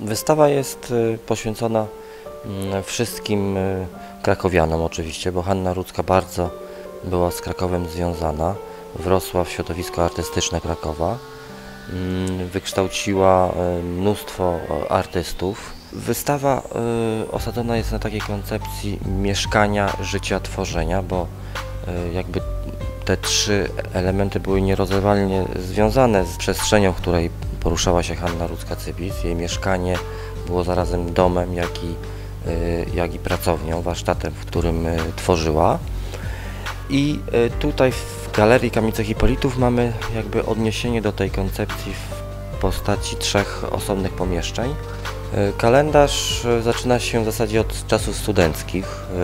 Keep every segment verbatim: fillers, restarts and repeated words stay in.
Wystawa jest poświęcona wszystkim krakowianom oczywiście, bo Hanna Rudzka bardzo była z Krakowem związana. Wrosła w środowisko artystyczne Krakowa. Wykształciła mnóstwo artystów. Wystawa osadzona jest na takiej koncepcji mieszkania, życia, tworzenia, bo jakby te trzy elementy były nierozerwalnie związane z przestrzenią, w której poruszała się Hanna Rudzka-Cybis. Jej mieszkanie było zarazem domem, jak i, jak i pracownią, warsztatem, w którym tworzyła. I tutaj w Galerii Kamice Hipolitów mamy jakby odniesienie do tej koncepcji w postaci trzech osobnych pomieszczeń. Kalendarz zaczyna się w zasadzie od czasów studenckich.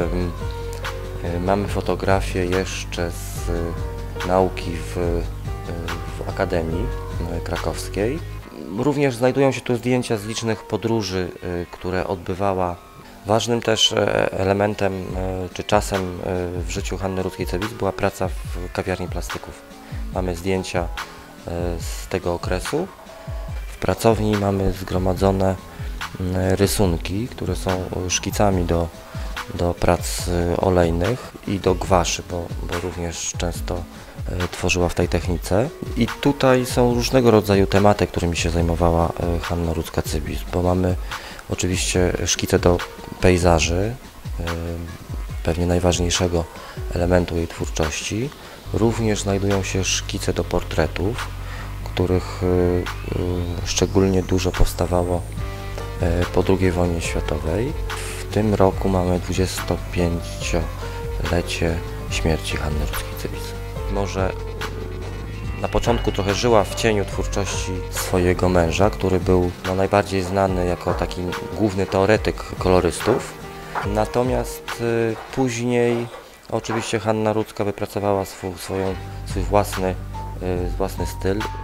Mamy fotografie jeszcze z nauki w, w Akademii Krakowskiej. Również znajdują się tu zdjęcia z licznych podróży, które odbywała. Ważnym też elementem czy czasem w życiu Hanny Rudzkiej-Cybis była praca w kawiarni plastyków. Mamy zdjęcia z tego okresu. W pracowni mamy zgromadzone rysunki, które są szkicami do, do prac olejnych i do gwaszy, bo, bo również często tworzyła w tej technice. I tutaj są różnego rodzaju tematy, którymi się zajmowała Hanna Rudzka-Cybis, bo mamy oczywiście szkice do pejzaży, pewnie najważniejszego elementu jej twórczości. Również znajdują się szkice do portretów, których szczególnie dużo powstawało po drugiej wojnie światowej. W tym roku mamy dwudziestopięciolecie śmierci Hanny Rudzkiej-Cybis. Może na początku trochę żyła w cieniu twórczości swojego męża, który był no, najbardziej znany jako taki główny teoretyk kolorystów. Natomiast y, później oczywiście Hanna Rudzka wypracowała swój, swoją, swój własny, y, własny styl.